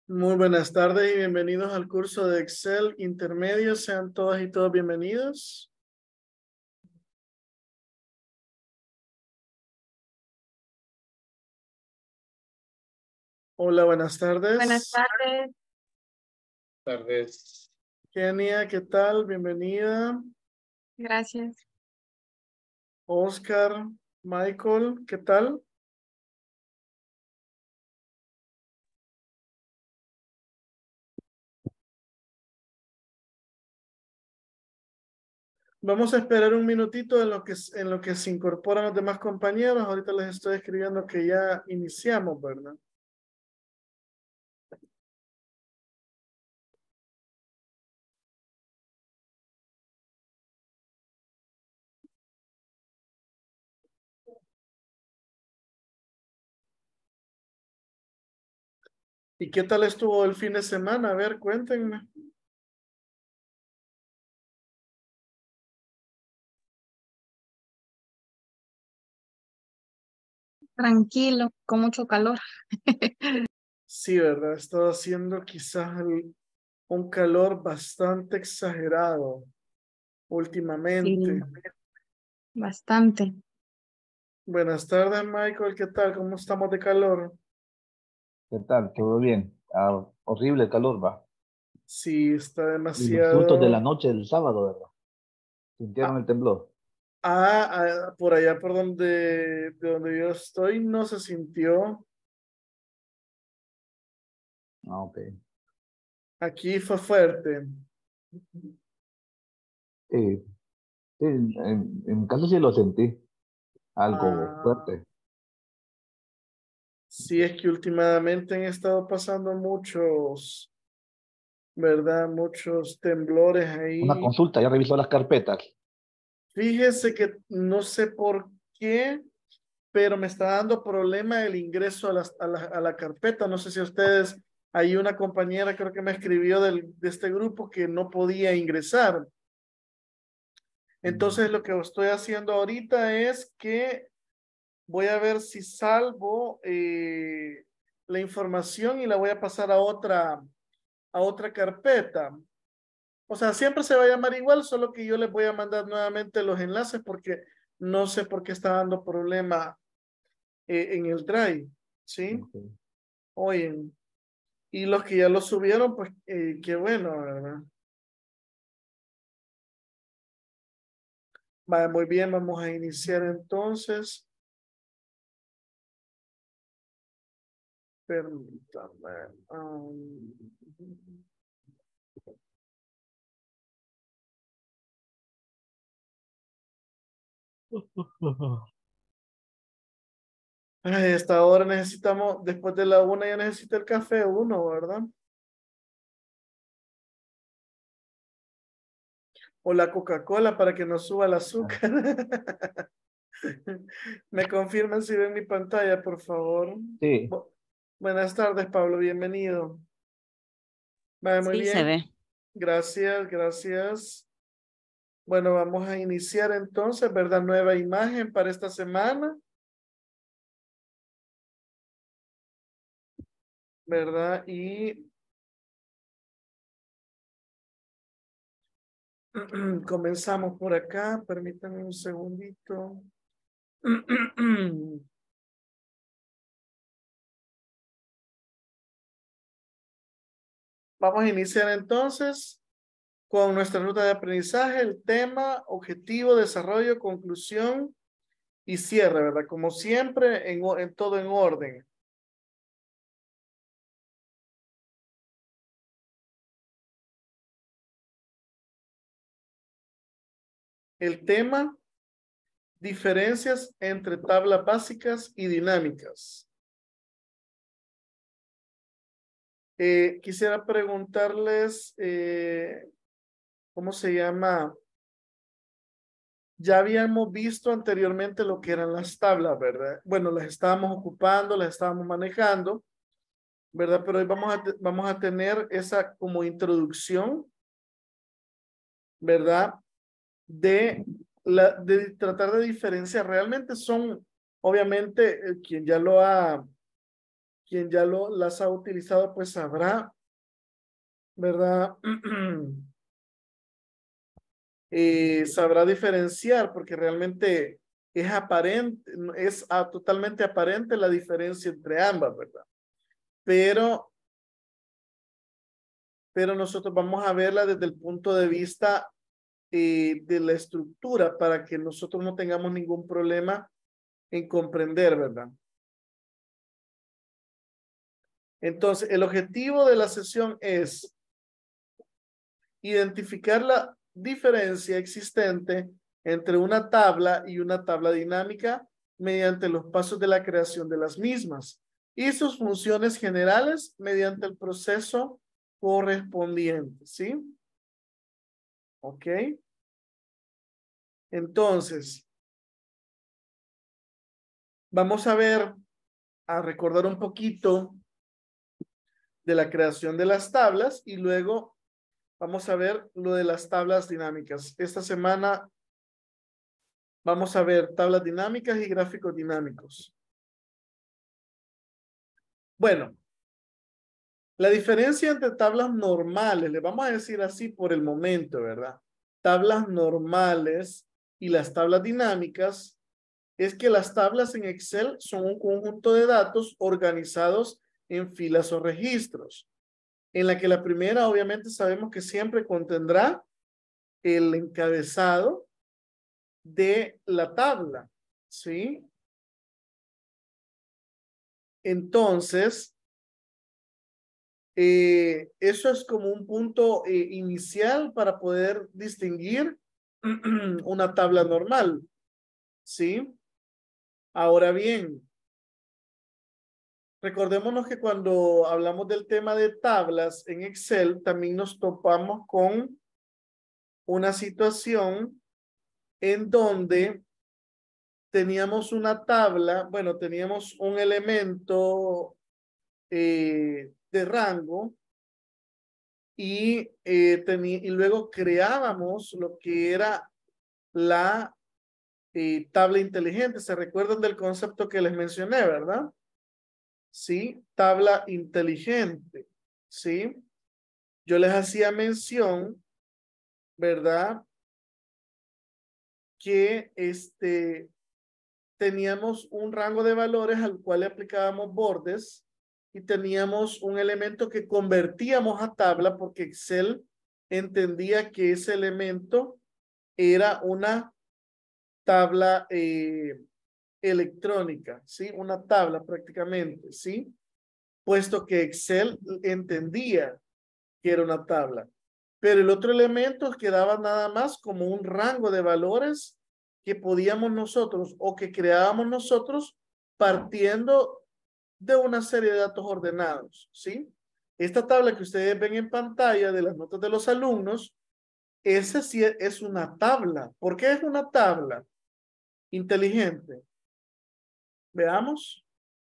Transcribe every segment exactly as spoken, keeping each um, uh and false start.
Muy buenas tardes y bienvenidos al curso de Excel intermedio. Sean todas y todos bienvenidos. Hola, buenas Buenas tardes. tardes. Tardes. Kenia, ¿qué tal? Bienvenida. Gracias. Oscar, Michael, ¿qué tal? Vamos a esperar un minutito en lo que, en lo que se incorporan los demás compañeros. Ahorita les estoy escribiendo que ya iniciamos, ¿verdad? ¿Y qué tal estuvo el fin de semana? A ver, cuéntenme. Tranquilo, con mucho calor. Sí, ¿verdad? Está haciendo quizás el- un calor bastante exagerado Sí, últimamente. bastante. Buenas tardes, Michael. ¿Qué tal? ¿Cómo estamos de calor? ¿Qué tal? ¿Todo bien? Ah, horrible el calor, va. Sí, está Y los sustos de la demasiado. noche del sábado, ¿verdad? ¿Sintieron Ah, el temblor? ah, ah, por allá por donde, de donde yo estoy no se sintió. Ah, ok. Aquí fue fuerte. Sí, sí, en, en mi caso sí lo sentí, algo Ah, fuerte. sí, es que últimamente han estado pasando muchos, ¿verdad? Muchos temblores Una ahí. consulta, ya revisó las carpetas. Fíjese que no sé por qué, pero me está dando problema el ingreso a, las- a la, a la carpeta. No sé si ustedes, hay una compañera creo que me escribió del, de este grupo que no podía ingresar. Mm, Entonces lo que estoy haciendo ahorita es que voy a ver si salvo eh, la información y la voy a pasar a otra, a otra carpeta. O sea, siempre se va a llamar igual, solo que yo les voy a mandar nuevamente los enlaces porque no sé por qué está dando problema eh, en el Drive, ¿sí? ok. Oye, y los que ya lo subieron, pues eh, qué bueno, ¿verdad? Vale, muy bien, vamos a iniciar entonces. Permítame. um, A esta hora necesitamos, después de la una ya necesita el café uno, ¿verdad? O la Coca-Cola para que nos suba el Ah, azúcar. ¿Me confirman si ven mi pantalla, por favor? sí, Bu- Buenas tardes, Pablo, bienvenido. Vale, muy Sí, se bien. ve. Gracias, gracias. Bueno, vamos a iniciar entonces, ¿verdad? Nueva imagen para esta semana, ¿verdad? Y comenzamos por acá. Permítanme un segundito. Vamos a iniciar entonces con nuestra ruta de aprendizaje, el tema, objetivo, desarrollo, conclusión y cierre, ¿verdad? Como siempre, en, o- en todo en orden. El tema, diferencias entre tablas básicas y dinámicas. Eh, quisiera preguntarles, eh, ¿cómo se llama? Ya habíamos visto anteriormente lo que eran las tablas, ¿verdad? Bueno, las estábamos ocupando, las estábamos manejando, ¿verdad? Pero hoy vamos a, te- vamos a tener esa como introducción, ¿verdad? De, la, de tratar de diferenciar. Realmente son, obviamente, eh, quien ya lo ha, quien ya lo, las ha utilizado, pues sabrá, ¿verdad? eh, sabrá diferenciar, porque realmente es aparente, es ah, totalmente aparente la diferencia entre ambas, ¿verdad? Pero, pero nosotros vamos a verla desde el punto de vista eh, de la estructura para que nosotros no tengamos ningún problema en comprender, ¿verdad? Entonces, el objetivo de la sesión es identificar la diferencia existente entre una tabla y una tabla dinámica mediante los pasos de la creación de las mismas y sus funciones generales mediante el proceso correspondiente, ¿sí? Ok. Entonces, vamos a ver, a recordar un poquito de la creación de las tablas y luego vamos a ver lo de las tablas dinámicas. Esta semana vamos a ver tablas dinámicas y gráficos dinámicos. Bueno, la diferencia entre tablas normales, le vamos a decir así por el momento, ¿verdad? Tablas normales y las tablas dinámicas es que las tablas en Excel son un conjunto de datos organizados en filas o registros, en la que la primera obviamente sabemos que siempre contendrá el encabezado de la tabla, ¿sí? Entonces, eh, eso es como un punto eh, inicial para poder distinguir una tabla normal, ¿sí? Ahora bien, recordémonos que cuando hablamos del tema de tablas en Excel, también nos topamos con una situación en donde teníamos una tabla, bueno, teníamos un elemento eh, de rango y, eh, tení, y luego creábamos lo que era la eh, tabla inteligente. ¿Se recuerdan del concepto que les mencioné, verdad? Sí, tabla inteligente, ¿sí? Yo les hacía mención, ¿verdad? Que este, teníamos un rango de valores al cual le aplicábamos bordes y teníamos un elemento que convertíamos a tabla porque Excel entendía que ese elemento era una tabla eh, electrónica, ¿sí? Una tabla prácticamente, ¿sí? Puesto que Excel entendía que era una tabla. Pero el otro elemento quedaba nada más como un rango de valores que podíamos nosotros o que creábamos nosotros partiendo de una serie de datos ordenados, ¿sí? Esta tabla que ustedes ven en pantalla de las notas de los alumnos, esa sí es una tabla. ¿Por qué es una tabla inteligente? Veamos.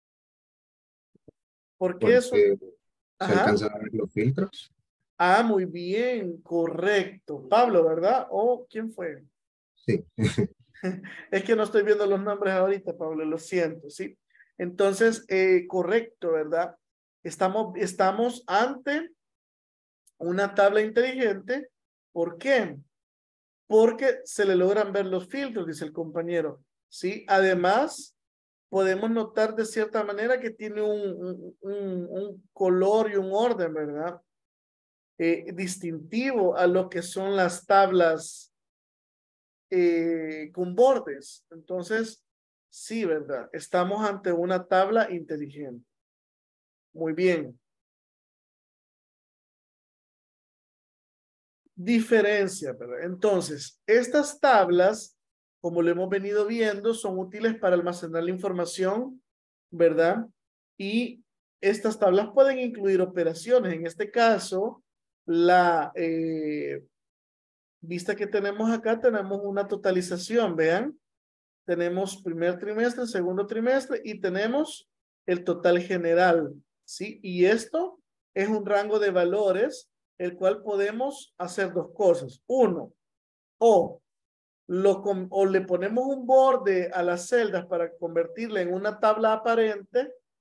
¿Por qué es un... Porque se Ajá. alcanzan a ver los filtros. Ah, muy bien, correcto. Pablo, ¿verdad? ¿O quién fue? Sí. Es que no estoy viendo los nombres ahorita, Pablo, lo siento, ¿sí? Entonces, eh, correcto, ¿verdad? Estamos, estamos ante una tabla inteligente. ¿Por qué? Porque se le logran ver los filtros, dice el compañero, ¿sí? Además, podemos notar de cierta manera que tiene un, un, un color y un orden, ¿verdad? Eh, distintivo a lo que son las tablas eh, con bordes. Entonces, sí, ¿verdad? Estamos ante una tabla inteligente. Muy bien. Diferencia, ¿verdad? Entonces, estas tablas, como lo hemos venido viendo, son útiles para almacenar la información, ¿verdad? Y estas tablas pueden incluir operaciones. En este caso, la eh, vista que tenemos acá, tenemos una totalización, vean. Tenemos primer trimestre, segundo trimestre y tenemos el total general, ¿sí? Y esto es un rango de valores, el cual podemos hacer dos cosas. Uno, o, lo, o le ponemos un borde a las celdas para convertirla en una tabla aparente,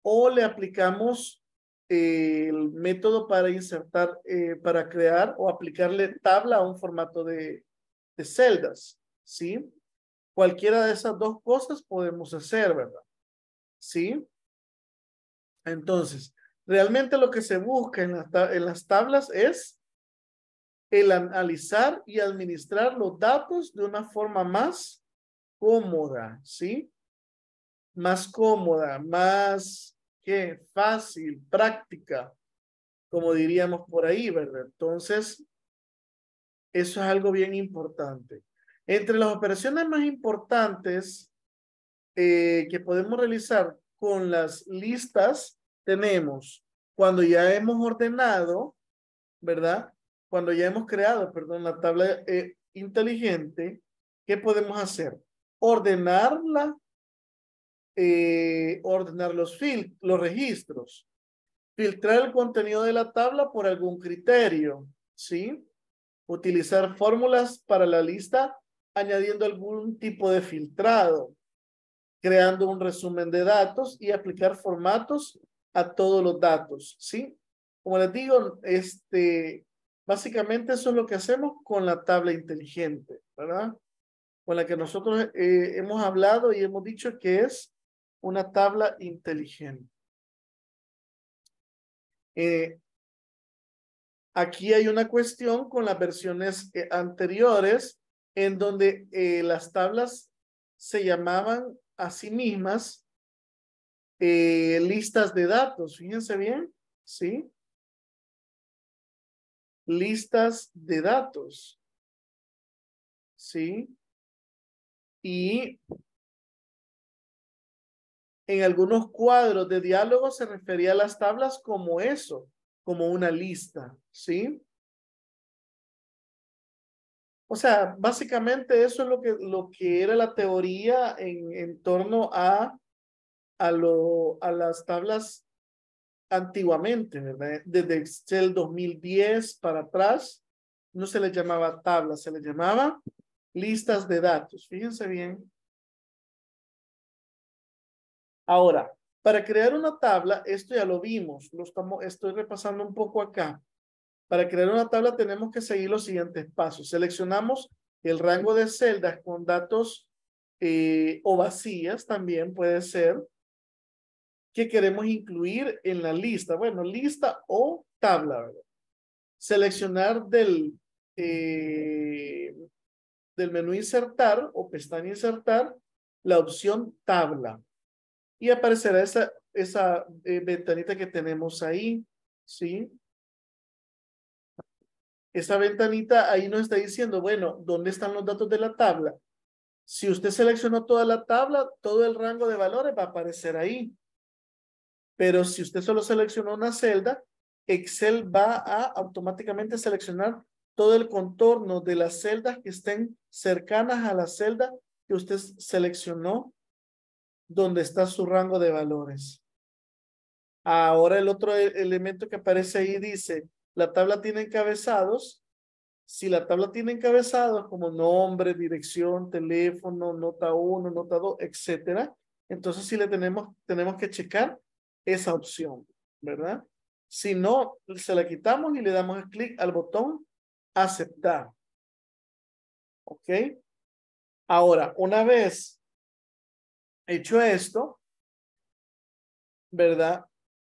o le aplicamos eh, el método para insertar, eh, para crear o aplicarle tabla a un formato de, de celdas, ¿sí? Cualquiera de esas dos cosas podemos hacer, ¿verdad? ¿Sí? Entonces, realmente lo que se busca en, la, en las tablas es el analizar y administrar los datos de una forma más cómoda, ¿sí? Más cómoda, más, ¿qué? Fácil, práctica, como diríamos por ahí, ¿verdad? Entonces, eso es algo bien importante. Entre las operaciones más importantes eh, que podemos realizar con las listas, tenemos cuando ya hemos ordenado, ¿verdad? Cuando ya hemos creado, perdón, la tabla eh, inteligente, ¿qué podemos hacer? Ordenarla, eh, ordenar los, fil los registros, filtrar el contenido de la tabla por algún criterio, ¿sí? Utilizar fórmulas para la lista añadiendo algún tipo de filtrado, creando un resumen de datos y aplicar formatos a todos los datos, ¿sí? Como les digo, este, básicamente eso es lo que hacemos con la tabla inteligente, ¿verdad? Con la que nosotros eh, hemos hablado y hemos dicho que es una tabla inteligente. Eh, aquí hay una cuestión con las versiones eh, anteriores en donde eh, las tablas se llamaban a sí mismas eh, listas de datos. Fíjense bien, ¿sí? Listas de datos, ¿sí? Y en algunos cuadros de diálogo se refería a las tablas como eso, como una lista, ¿sí? O sea, básicamente eso es lo que, lo que era la teoría en, en torno a, a, lo, a las tablas antiguamente, ¿verdad? Desde Excel dos mil diez para atrás, no se les llamaba tablas, se les llamaba listas de datos. Fíjense bien. Ahora, para crear una tabla, esto ya lo vimos, lo estamos, estoy repasando un poco acá. Para crear una tabla tenemos que seguir los siguientes pasos. Seleccionamos el rango de celdas con datos eh, o vacías también puede ser que queremos incluir en la lista. Bueno, lista o tabla, ¿verdad? Seleccionar del, eh, del menú insertar o pestaña insertar la opción tabla y aparecerá esa, esa eh, ventanita que tenemos ahí, ¿sí? Esa ventanita ahí nos está diciendo, bueno, ¿dónde están los datos de la tabla? Si usted seleccionó toda la tabla, todo el rango de valores va a aparecer ahí. Pero si usted solo seleccionó una celda, Excel va a automáticamente seleccionar todo el contorno de las celdas que estén cercanas a la celda que usted seleccionó donde está su rango de valores. Ahora el otro elemento que aparece ahí dice, la tabla tiene encabezados. Si la tabla tiene encabezados como nombre, dirección, teléfono, nota uno, nota dos, etcétera, entonces sí le tenemos, tenemos que checar esa opción, ¿verdad? Si no, se la quitamos y le damos clic al botón aceptar. ¿Ok? Ahora, una vez hecho esto, ¿verdad?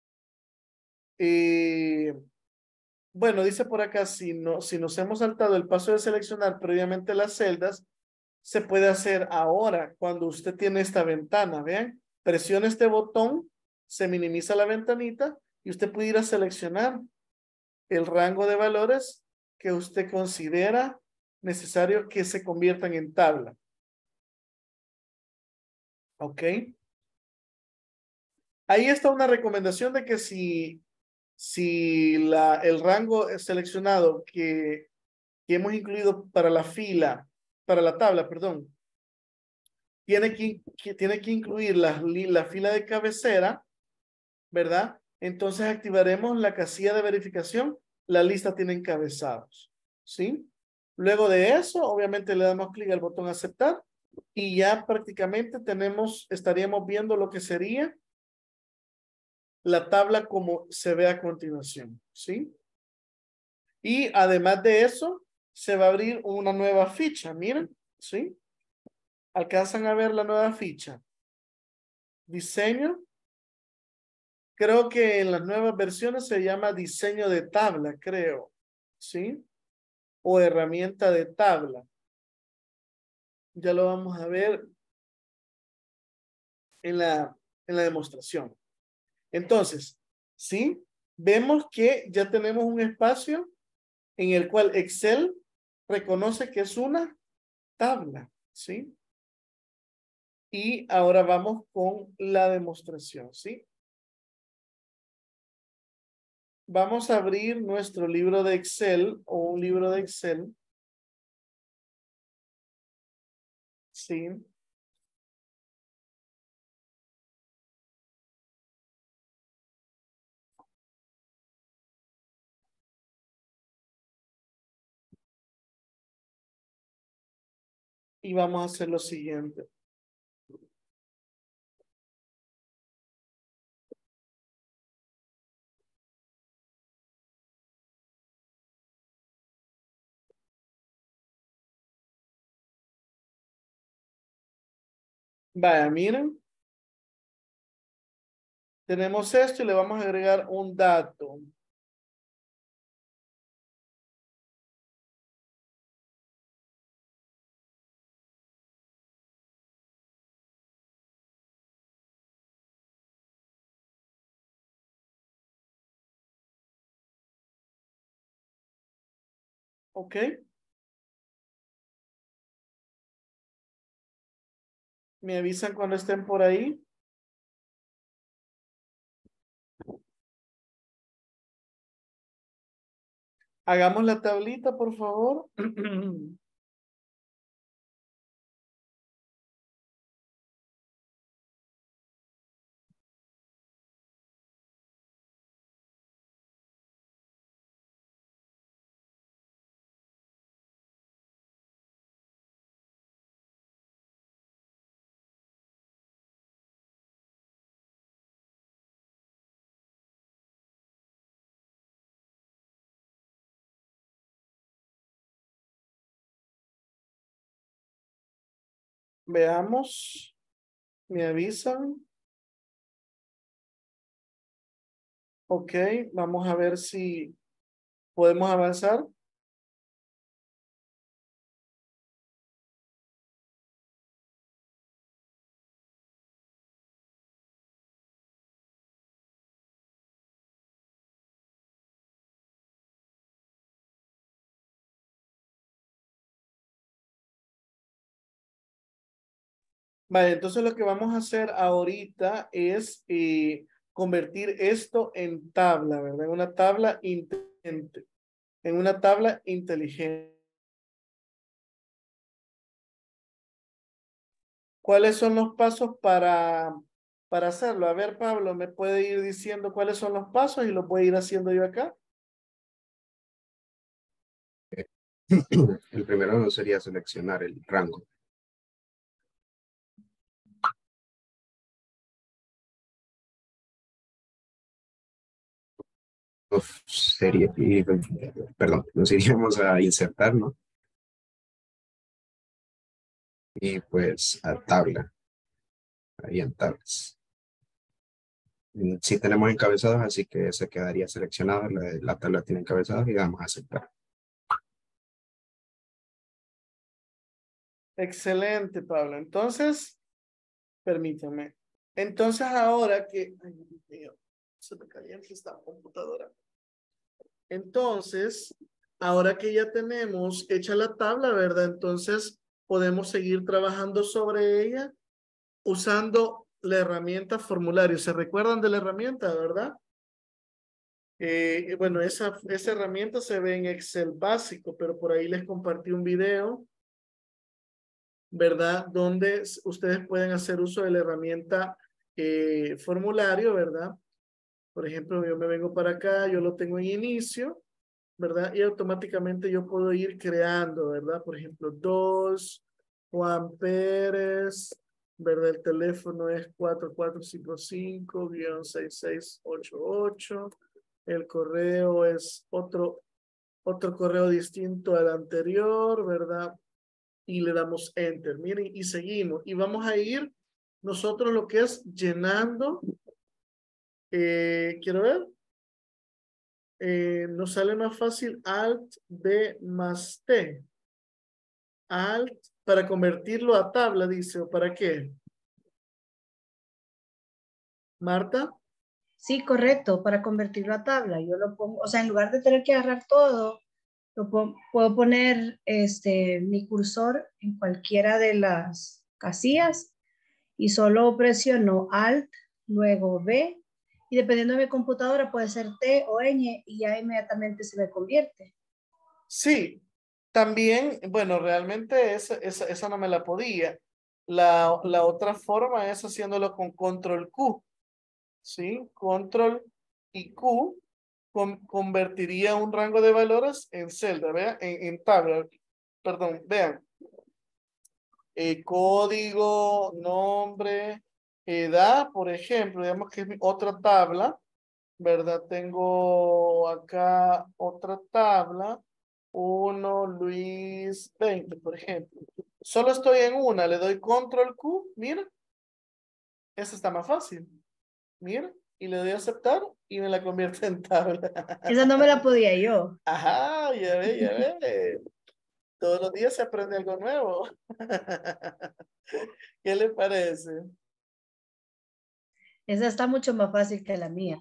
Eh, bueno, dice por acá, si, no, si nos hemos saltado el paso de seleccionar previamente las celdas, se puede hacer ahora cuando usted tiene esta ventana, ¿vean? Presiona este botón, se minimiza la ventanita y usted puede ir a seleccionar el rango de valores que usted considera necesario que se conviertan en tabla. ¿Ok? Ahí está una recomendación de que si, si la, el rango seleccionado que, que hemos incluido para la fila, para la tabla, perdón, tiene que, que, tiene que incluir la, la fila de cabecera, ¿verdad? Entonces activaremos la casilla de verificación, la lista tiene encabezados, ¿sí? Luego de eso, obviamente le damos clic al botón aceptar y ya prácticamente tenemos, estaríamos viendo lo que sería la tabla como se ve a continuación, ¿sí? Y además de eso, se va a abrir una nueva ficha, miren, ¿sí? ¿Alcanzan a ver la nueva ficha? Diseño. Creo que en las nuevas versiones se llama diseño de tabla, creo, ¿sí? O herramienta de tabla. Ya lo vamos a ver en la, en la demostración. Entonces, ¿sí? Vemos que ya tenemos un espacio en el cual Excel reconoce que es una tabla, ¿sí? Y ahora vamos con la demostración, ¿sí? Vamos a abrir nuestro libro de Excel o un libro de Excel. Sí. Y vamos a hacer lo siguiente. Vaya, miren. Tenemos esto y le vamos a agregar un dato. ¿Ok? Me avisan cuando estén por ahí. Hagamos la tablita, por favor. Veamos. Me avisan. Ok, vamos a ver si podemos avanzar. Vale, entonces lo que vamos a hacer ahorita es eh, convertir esto en tabla, ¿verdad? En una tabla inteligente. En una tabla inteligente. ¿Cuáles son los pasos para, para hacerlo? A ver, Pablo, ¿me puede ir diciendo cuáles son los pasos y los voy a ir haciendo yo acá? El primero sería seleccionar el rango. Uf, sería, y, perdón, nos iríamos a insertar, ¿no? Y pues a tabla, ahí en tablas. Sí tenemos encabezados, así que se quedaría seleccionado, la, la tabla tiene encabezados y vamos a aceptar. Excelente, Pablo. Entonces, permítame. Entonces, ahora que... Ay, Dios mío, se me calienta esta computadora. Entonces, ahora que ya tenemos hecha la tabla, ¿verdad? Entonces, podemos seguir trabajando sobre ella usando la herramienta formulario. ¿Se recuerdan de la herramienta, verdad? Eh, bueno, esa, esa herramienta se ve en Excel básico, pero por ahí les compartí un video, ¿verdad? Donde ustedes pueden hacer uso de la herramienta eh, formulario, ¿verdad? Por ejemplo, yo me vengo para acá, yo lo tengo en inicio, ¿verdad? Y automáticamente yo puedo ir creando, ¿verdad? Por ejemplo, dos, Juan Pérez, ¿verdad? El teléfono es cuatro cuatro cinco cinco, seis seis ocho ocho. El correo es otro, otro correo distinto al anterior, ¿verdad? Y le damos enter. Miren, y seguimos. Y vamos a ir nosotros lo que es llenando. Eh, quiero ver. Eh, nos sale más fácil Alt B más T. Alt para convertirlo a tabla, dice, ¿o para qué? Marta. Sí, correcto, para convertirlo a tabla. Yo lo pongo, o sea, en lugar de tener que agarrar todo, lo pon- puedo poner este, mi cursor en cualquiera de las casillas y solo presiono Alt, luego B, y dependiendo de mi computadora puede ser T o Ñ y ya inmediatamente se me convierte. Sí, también, bueno, realmente esa, esa, esa no me la podía. La, la otra forma es haciéndolo con control Q. ¿Sí? Control y Q con- convertiría un rango de valores en celda, vean, en, en tabla. Perdón, vean. Eh, código, nombre, edad, por ejemplo, digamos que es mi otra tabla, ¿verdad? Tengo acá otra tabla, uno, Luis, veinte, por ejemplo. Solo estoy en una, le doy control Q, mira, esa está más fácil. Mira, y le doy a aceptar y me la convierte en tabla. Esa no me la podía yo. Ajá, ya ve, ya ve. Todos los días se aprende algo nuevo. ¿Qué le parece? Esa está mucho más fácil que la mía.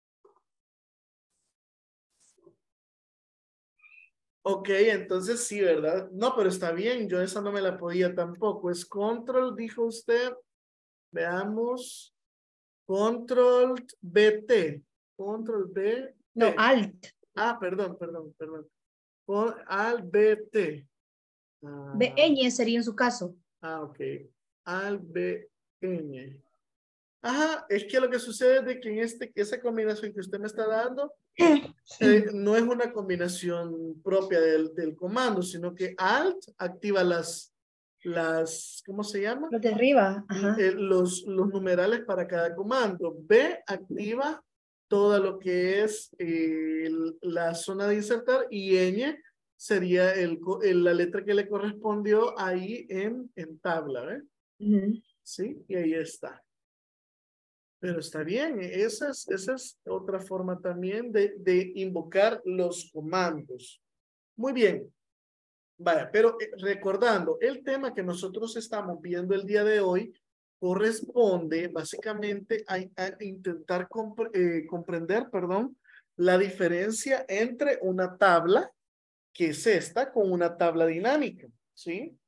Ok, entonces sí, ¿verdad? No, pero está bien, yo esa no me la podía tampoco. Es control, dijo usted. Veamos. Control B T. Control B No, T. Alt. Ah, perdón, perdón, perdón. Con al B T. B, Ah, Ñ sería en su caso. ah, ok. Al B N. Ajá, es que lo que sucede es de que en este, esa combinación que usted me está dando eh, no es una combinación propia del, del comando, sino que Alt activa las, las, ¿cómo se llama? Lo de arriba. L- Ajá. eh, los, los numerales para cada comando. B activa todo lo que es eh, el- la zona de insertar y Ñ sería el, co- el- la letra que le correspondió ahí en, en tabla, ¿eh? Ujú. Sí, y ahí está. Pero está bien, esa es, esa es otra forma también de, de invocar los comandos. Muy bien, vaya, pero eh, recordando, el tema que nosotros estamos viendo el día de hoy corresponde básicamente a, a intentar compre- eh, comprender, perdón, la diferencia entre una tabla, que es esta, con una tabla dinámica, ¿sí?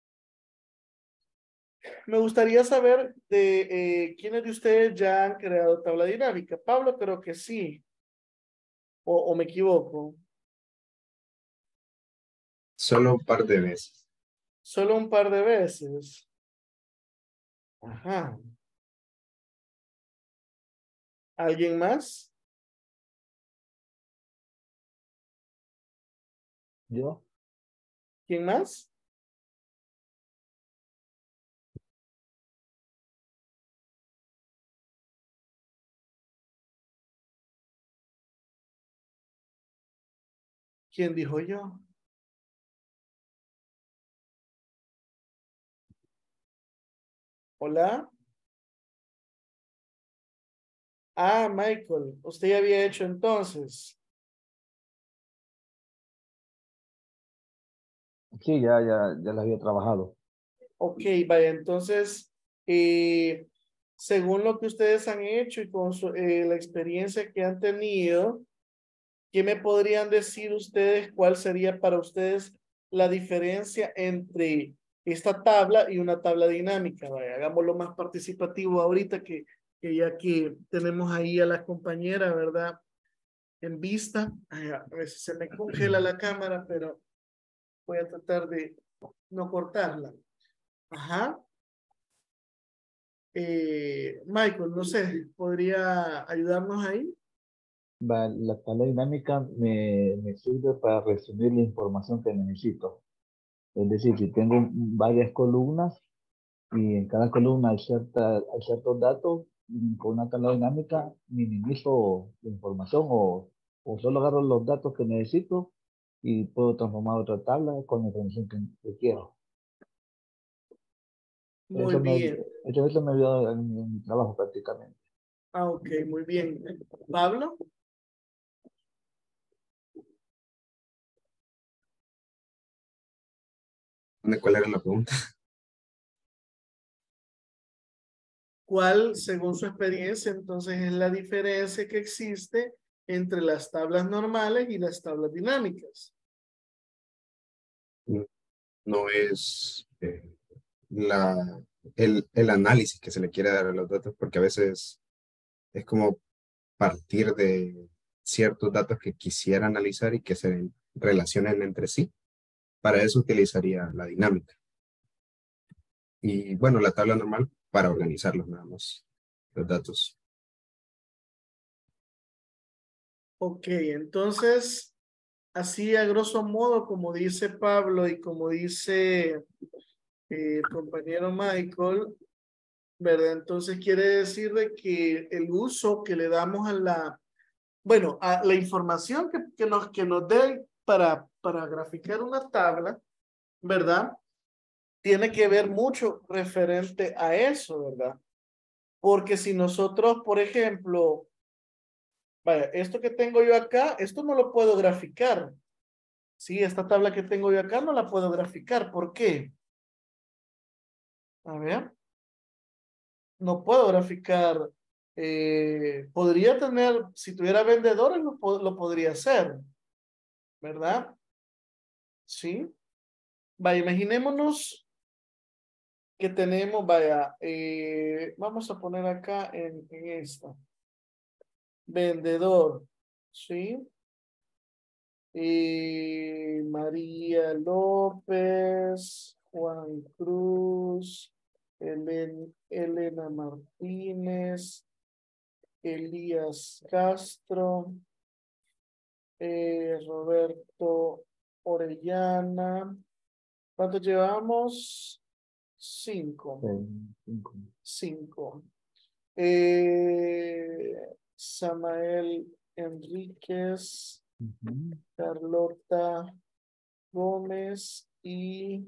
Me gustaría saber de eh, quiénes de ustedes ya han creado tabla dinámica. Pablo, creo que sí. O, o me equivoco. Solo un par de veces. Solo un par de veces. Ajá. ¿Alguien más? Yo, ¿Quién más? ¿Quién dijo yo? Hola. Ah, Michael, usted ya había hecho entonces. sí, ya, ya, ya la había trabajado. Ok, vaya, entonces, eh, según lo que ustedes han hecho y con su- eh, la experiencia que han tenido, ¿qué me podrían decir ustedes? ¿Cuál sería para ustedes la diferencia entre esta tabla y una tabla dinámica? Vaya, hagámoslo más participativo ahorita que, que ya que tenemos ahí a la compañera, ¿verdad? En vista. Ay, a veces se me congela la cámara, pero voy a tratar de no cortarla. Ajá. Eh, Michael, no sé, ¿podría ayudarnos ahí? Va, la tabla dinámica me, me sirve para resumir la información que necesito. Es decir, si tengo varias columnas, y en cada columna hay, cierta, hay ciertos datos. Y con una tabla dinámica minimizo la información o, o solo agarro los datos que necesito y puedo transformar a otra tabla con la información que, que quiero. Muy Eso me, bien. eso, eso me ayuda en, en mi trabajo prácticamente. Ah, ok, muy bien. Pablo. ¿Cuál era la pregunta? ¿Cuál, según su experiencia, entonces es la diferencia que existe entre las tablas normales y las tablas dinámicas? No es eh, la, el, el análisis que se le quiere dar a los datos, porque a veces es como partir de ciertos datos que quisiera analizar y que se relacionen entre sí. Para eso utilizaría la dinámica. Y bueno, la tabla normal para organizarlos nada más, los datos. Ok, entonces, así a grosso modo, como dice Pablo y como dice eh, el compañero Michael, ¿verdad? Entonces quiere decir de que el uso que le damos a la, bueno, a la información que, que nos, que nos dé para, para graficar una tabla, ¿verdad? Tiene que ver mucho referente a eso, ¿verdad? Porque si nosotros, por ejemplo, vaya, esto que tengo yo acá, esto no lo puedo graficar. Sí, esta tabla que tengo yo acá no la puedo graficar. ¿Por qué? A ver. No puedo graficar. Eh, podría tener, si tuviera vendedores, lo, lo podría hacer. ¿Verdad? Sí. Vaya, imaginémonos que tenemos, vaya, eh, vamos a poner acá en, en esta. Vendedor. Sí. Y María López, Juan Cruz, Helen, Elena Martínez, Elías Castro, eh, Roberto Orellana. ¿Cuántos llevamos? Cinco. Sí, cinco. Cinco. Eh, Samael Enríquez, Uh-huh. Carlota Gómez y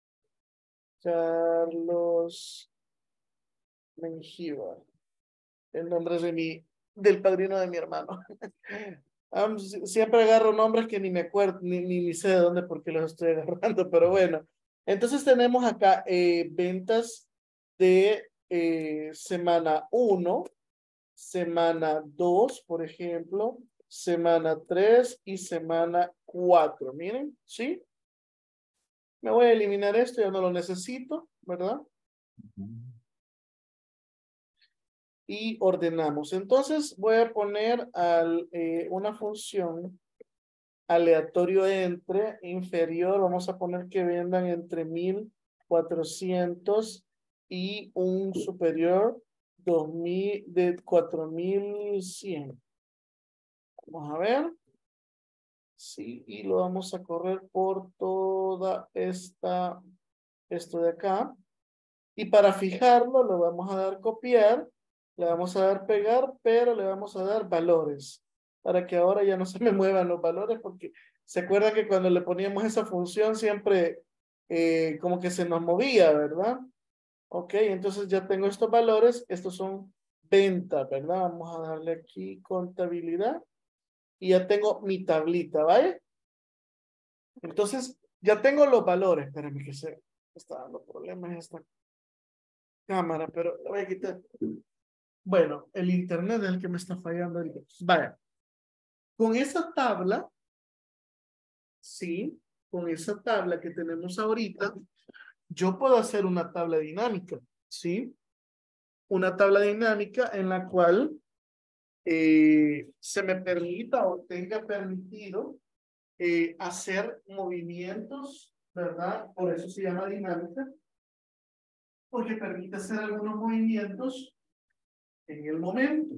Carlos Mengíbar. El nombre es de mi, del padrino de mi hermano. Um, siempre agarro nombres que ni me acuerdo, ni, ni, ni sé de dónde porque los estoy agarrando, pero bueno. Entonces tenemos acá eh, ventas de eh, semana uno, semana dos, por ejemplo, semana tres y semana cuatro. Miren, ¿sí? Me voy a eliminar esto, ya no lo necesito, ¿verdad? Uh-huh. Y ordenamos. Entonces voy a poner al, eh, una función aleatorio entre inferior, vamos a poner que vendan entre mil cuatrocientos y un superior dos mil de cuatro mil cien. Vamos a ver. Sí, y lo vamos a correr por toda esta, esto de acá. Y para fijarlo, lo vamos a dar copiar, le vamos a dar pegar, pero le vamos a dar valores. Para que ahora ya no se me muevan los valores, porque se acuerdan que cuando le poníamos esa función siempre eh, como que se nos movía, ¿verdad? Ok, entonces ya tengo estos valores, estos son ventas, ¿verdad? Vamos a darle aquí contabilidad. Y ya tengo mi tablita, ¿vale? Entonces, ya tengo los valores. Espérame que se está dando problemas esta cámara, pero la voy a quitar. Bueno, el internet es el que me está fallando ahorita. Vaya. Con esa tabla, sí, con esa tabla que tenemos ahorita, yo puedo hacer una tabla dinámica, ¿sí? Una tabla dinámica en la cual eh, se me permita o tenga permitido eh, hacer movimientos, ¿verdad? Por eso se llama dinámica, porque permite hacer algunos movimientos en el momento,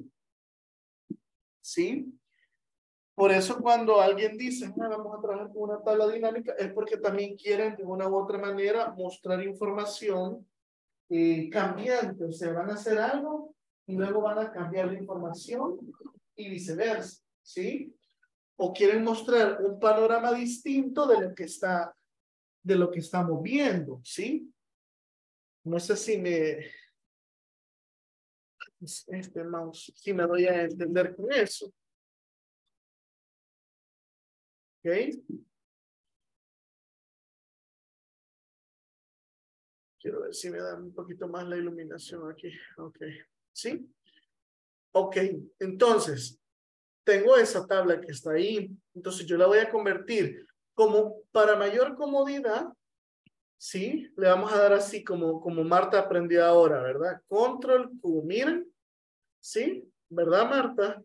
¿sí? Por eso cuando alguien dice, ah, vamos a trabajar con una tabla dinámica, es porque también quieren de una u otra manera mostrar información eh, cambiante, o sea, van a hacer algo y luego van a cambiar la información y viceversa, ¿sí? O quieren mostrar un panorama distinto de lo que está, de lo que estamos viendo, ¿sí? No sé si me, este mouse, si me doy a entender con eso. ¿Ok? Quiero ver si me da un poquito más la iluminación aquí. Ok. ¿Sí? Ok. Entonces, tengo esa tabla que está ahí. Entonces, yo la voy a convertir como para mayor comodidad. ¿Sí? Le vamos a dar así como, como Marta aprendió ahora, ¿verdad? Control Q. Miren. ¿Sí? ¿Verdad, Marta?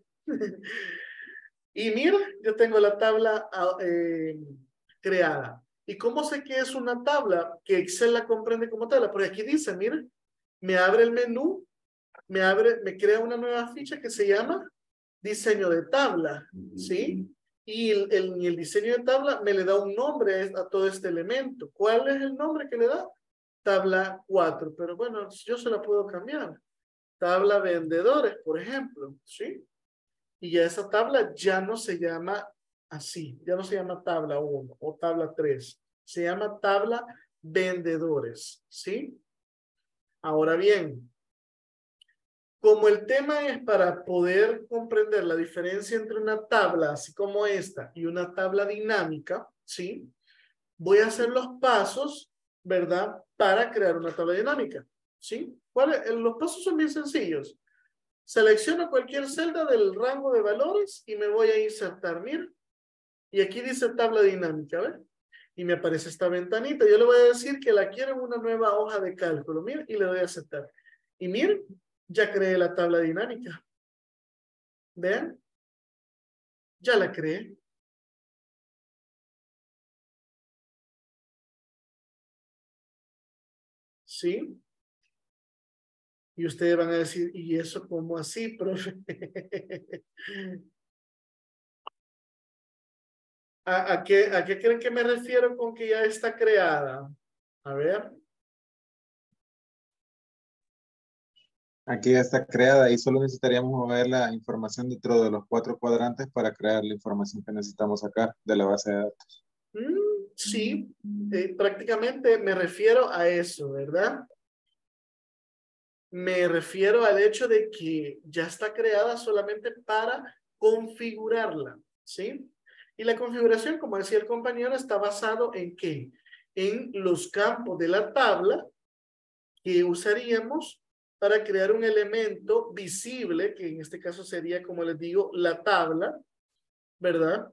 Y mira, yo tengo la tabla eh, creada. ¿Y cómo sé que es una tabla? Que Excel la comprende como tabla. Porque aquí dice, miren, me abre el menú, me abre, me crea una nueva ficha que se llama diseño de tabla, ¿sí? Y el, el, el diseño de tabla me le da un nombre a todo este elemento. ¿Cuál es el nombre que le da? Tabla cuatro. Pero bueno, yo se la puedo cambiar. Tabla vendedores, por ejemplo, ¿sí? Y ya esa tabla ya no se llama así, ya no se llama tabla uno o tabla tres, se llama tabla vendedores, ¿sí? Ahora bien, como el tema es para poder comprender la diferencia entre una tabla así como esta y una tabla dinámica, ¿sí? Voy a hacer los pasos, ¿verdad? Para crear una tabla dinámica, ¿sí? ¿Cuáles? Los pasos son bien sencillos. Selecciono cualquier celda del rango de valores y me voy a insertar, mira. Y aquí dice tabla dinámica, ¿ves? Y me aparece esta ventanita. Yo le voy a decir que la quiero en una nueva hoja de cálculo, mira, y le doy a aceptar. Y miren, ya creé la tabla dinámica. ¿Vean? Ya la creé. ¿Sí? Y ustedes van a decir, ¿y eso cómo así, profe? ¿A, a, qué, ¿A qué creen que me refiero con que ya está creada? A ver. Aquí ya está creada y solo necesitaríamos mover la información dentro de los cuatro cuadrantes para crear la información que necesitamos sacar de la base de datos. Mm, sí, eh, prácticamente me refiero a eso, ¿verdad? Me refiero al hecho de que ya está creada solamente para configurarla, ¿sí? Y la configuración, como decía el compañero, está basado en ¿qué? En los campos de la tabla que usaríamos para crear un elemento visible, que en este caso sería, como les digo, la tabla, ¿verdad?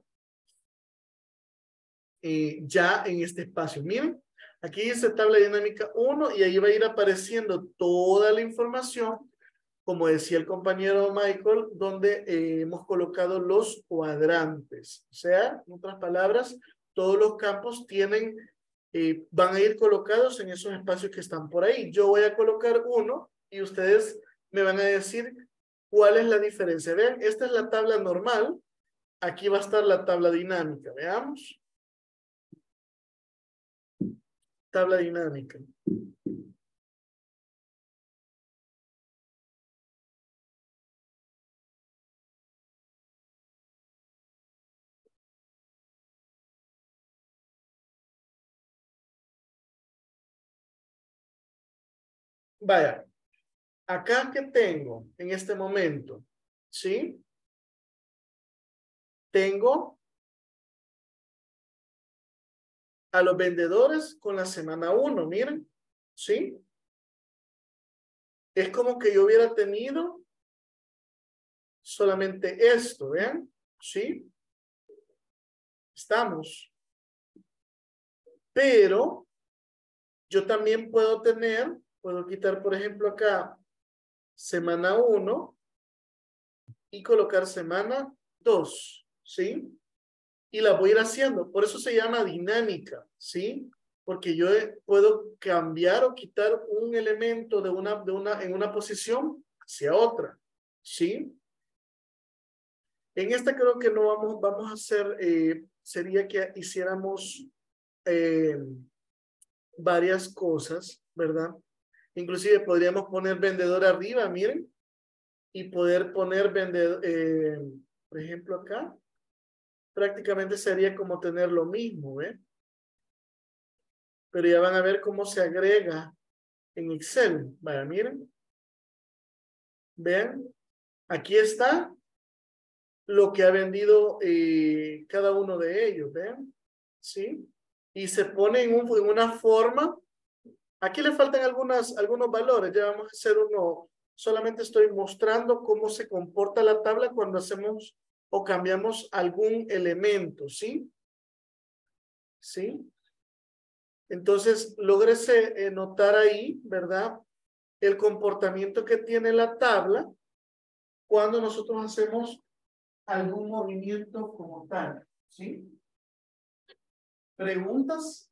Eh, ya en este espacio. Miren, aquí dice tabla dinámica uno y ahí va a ir apareciendo toda la información, como decía el compañero Michael, donde eh, hemos colocado los cuadrantes. O sea, en otras palabras, todos los campos tienen, eh, van a ir colocados en esos espacios que están por ahí. Yo voy a colocar uno y ustedes me van a decir cuál es la diferencia. Vean, esta es la tabla normal. Aquí va a estar la tabla dinámica. Veamos. Tabla dinámica. Vaya, acá que tengo en este momento, ¿sí? Tengo a los vendedores con la semana uno, miren, ¿sí? Es como que yo hubiera tenido solamente esto, ¿vean? ¿Sí? Estamos. Pero yo también puedo tener, puedo quitar, por ejemplo, acá semana uno y colocar semana dos, ¿sí? Y la voy a ir haciendo. Por eso se llama dinámica, ¿sí? Porque yo puedo cambiar o quitar un elemento de una, de una, en una posición hacia otra, ¿sí? En esta creo que no vamos, vamos a hacer, eh, sería que hiciéramos eh, varias cosas, ¿verdad? Inclusive podríamos poner vendedor arriba, miren. Y poder poner vendedor, eh, por ejemplo acá. Prácticamente sería como tener lo mismo, ¿eh? Pero ya van a ver cómo se agrega en Excel. Vaya, miren. Vean. Aquí está lo que ha vendido eh, cada uno de ellos, ¿vean? ¿Sí? Y se pone en, un, en una forma. Aquí le faltan algunas, algunos valores. Ya vamos a hacer uno. Solamente estoy mostrando cómo se comporta la tabla cuando hacemos o cambiamos algún elemento, ¿sí? ¿Sí? Entonces, lógrese eh, notar ahí, ¿verdad? El comportamiento que tiene la tabla cuando nosotros hacemos algún movimiento como tal, ¿sí? ¿Preguntas?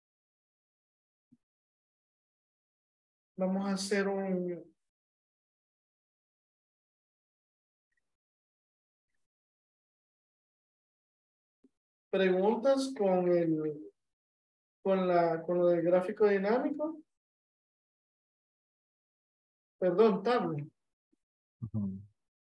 Vamos a hacer un... ¿Preguntas con el... con la... con lo del gráfico dinámico? Perdón, tabla. Ujú.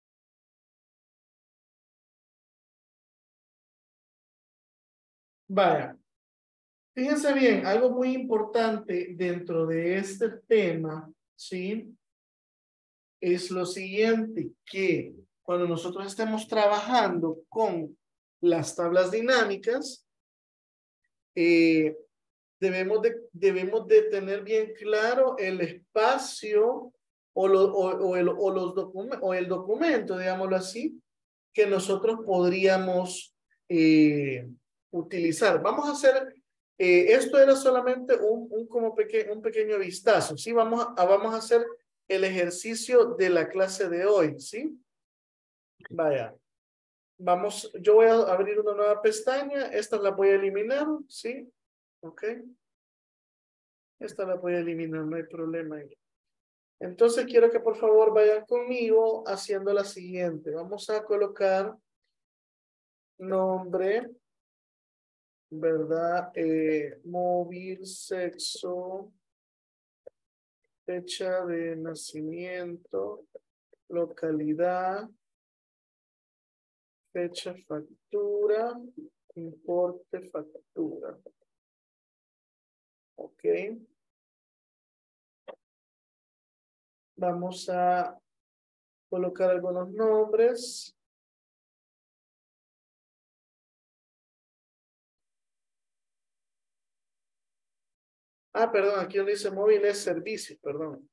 Vaya. Fíjense bien, algo muy importante dentro de este tema, ¿sí? Es lo siguiente, que cuando nosotros estemos trabajando con las tablas dinámicas, eh, debemos, de, debemos de tener bien claro el espacio o, lo, o, o, el, o, los documentos, o el documento, digámoslo así, que nosotros podríamos eh, utilizar. Vamos a hacer, eh, esto era solamente un, un, como peque, un pequeño vistazo, ¿sí? Vamos a, vamos a hacer el ejercicio de la clase de hoy, ¿sí? Vaya. Vamos, yo voy a abrir una nueva pestaña, esta la voy a eliminar, ¿sí? Ok. Esta la voy a eliminar, no hay problema ahí. Entonces quiero que por favor vayan conmigo haciendo la siguiente. Vamos a colocar nombre, ¿verdad? Eh, móvil, sexo, fecha de nacimiento, localidad, fecha, factura, importe, factura. Ok. Vamos a colocar algunos nombres. Ah, perdón, aquí donde dice móvil es servicio, perdón.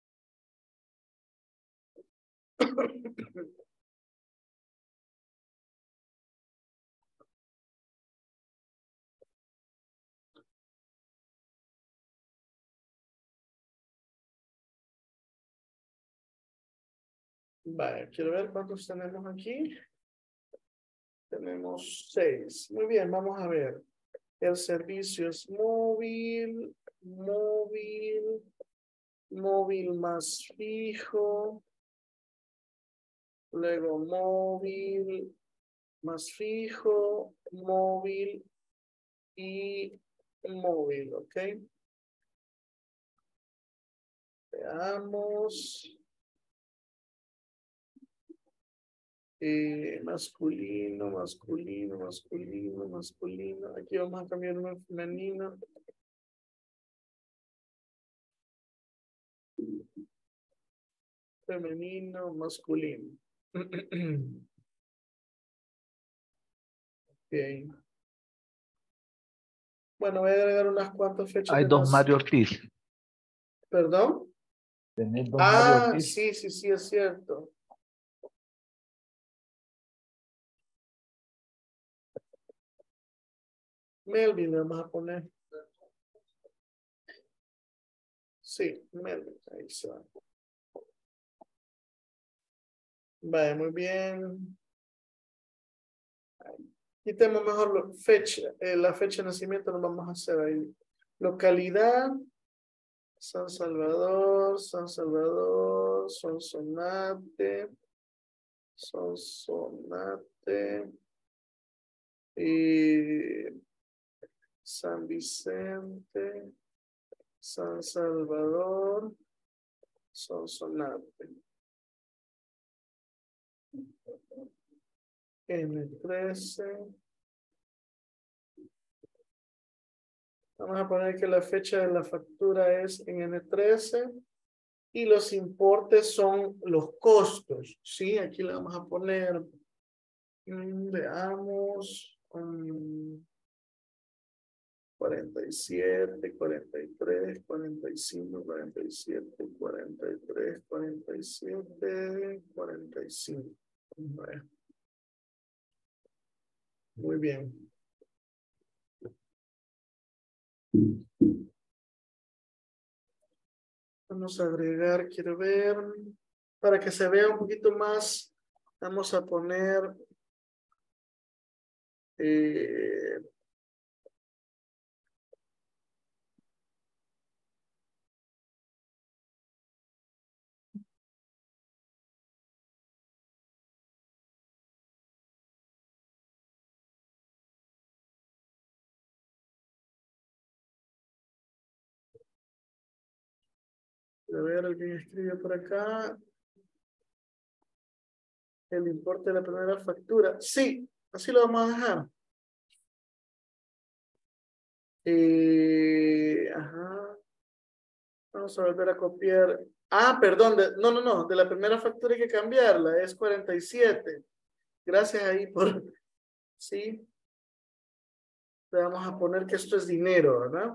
Vale, quiero ver cuántos tenemos aquí. Tenemos seis. Muy bien, vamos a ver. El servicio es móvil, móvil, móvil más fijo. Luego móvil más fijo, móvil y móvil, ¿ok? Veamos. Eh, masculino, masculino, masculino, masculino. Aquí vamos a cambiar una femenino. Femenino, masculino. Bien. Bueno, voy a agregar unas cuantas fechas Hay de dos nacimiento. Mario Ortiz. ¿Perdón? Tenés dos Mario Ah, Ortiz. sí, sí, sí, es cierto. Melvin le vamos a poner. Sí, Melvin, ahí está. Vale, muy bien. Quitemos mejor lo- fecha, eh, la fecha de nacimiento lo vamos a hacer ahí. Localidad, San Salvador, San Salvador, Sonsonate, Sonsonate, y San Vicente, San Salvador, Sonsonate. N trece. Vamos a poner que la fecha de la factura es en N trece. Y los importes son los costos. Sí, aquí le vamos a poner. mm, Veamos. mm, cuarenta y siete, cuarenta y tres, cuarenta y cinco, cuarenta y siete, cuarenta y tres, cuarenta y siete, cuarenta y cinco. Vamos a ver. Muy bien. Vamos a agregar, quiero ver, para que se vea un poquito más, vamos a poner eh, a ver, alguien escribe por acá. El importe de la primera factura. Sí, así lo vamos a dejar. Eh, ajá. Vamos a volver a copiar. Ah, perdón. de- no, no, no. De la primera factura hay que cambiarla. Es cuarenta y siete. Gracias ahí por... Sí. Le vamos a poner que esto es dinero, ¿verdad?